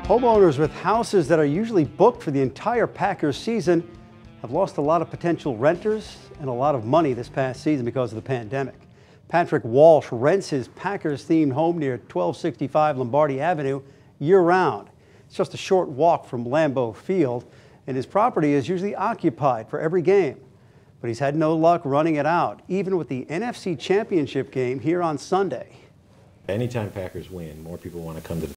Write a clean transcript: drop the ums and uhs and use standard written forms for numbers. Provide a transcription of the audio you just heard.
Homeowners with houses that are usually booked for the entire Packers season have lost a lot of potential renters and a lot of money this past season because of the pandemic. Patrick Walsh rents his Packers-themed home near 1265 Lombardi Avenue year-round. It's just a short walk from Lambeau Field, and his property is usually occupied for every game. But he's had no luck running it out, even with the NFC Championship game here on Sunday. Anytime Packers win, more people want to come to the